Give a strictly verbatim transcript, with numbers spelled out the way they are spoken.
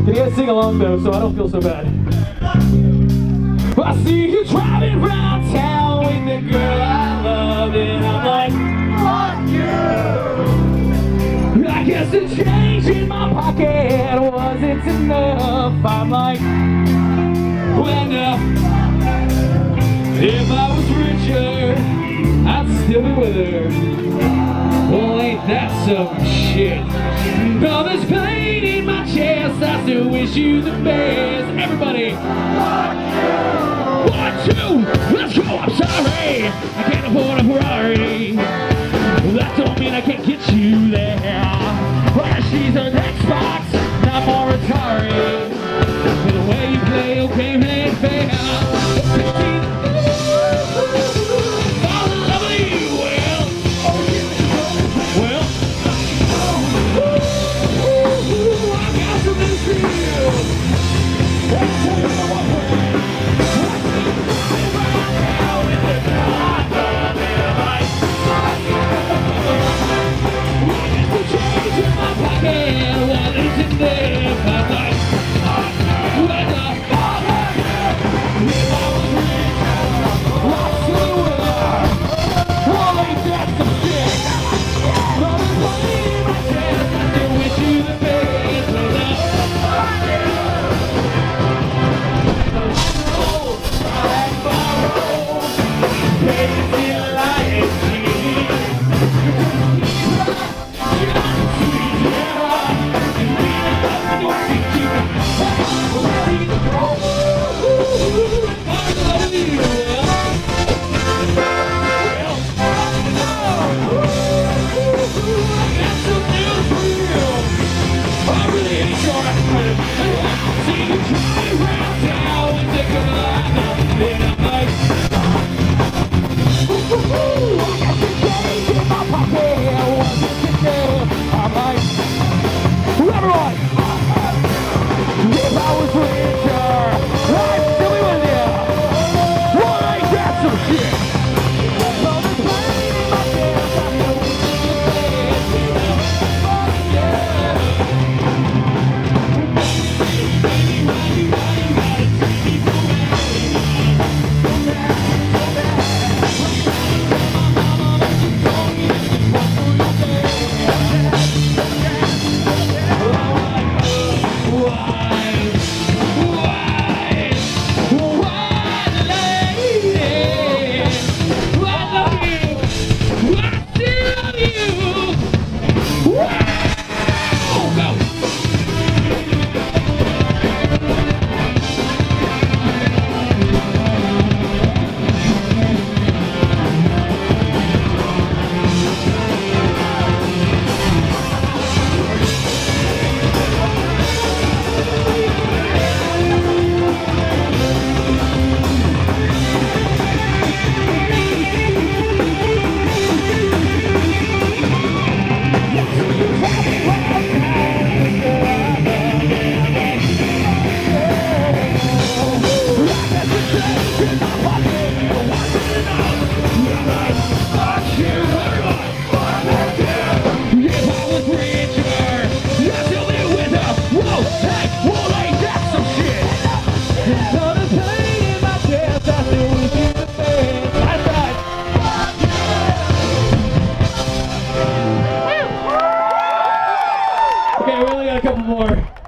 Can you guys sing along though, so I don't feel so bad? I see you driving around town with the girl I love, and I'm like, fuck you. I guess the change in my pocket wasn't enough. I'm like, well, no. If I was richer, I'd still be with her. Well, ain't that some shit? All this pain in my chest, I still wish you the best. Everybody, one, two, let's go. I'm sorry, I can't afford a Ferrari. That don't mean I can't get you there. Well, she's an Xbox, not more Atari. But the way you play, okay, ain't fair. Okay, we only got a couple more.